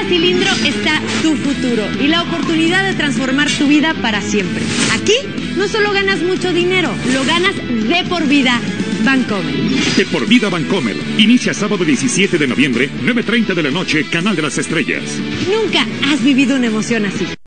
cada cilindro está tu futuro y la oportunidad de transformar tu vida para siempre. Aquí no solo ganas mucho dinero, lo ganas de por vida. Bancomer. De por vida Bancomer. Inicia sábado 17 de noviembre, 9:30 de la noche, Canal de las Estrellas. Nunca has vivido una emoción así.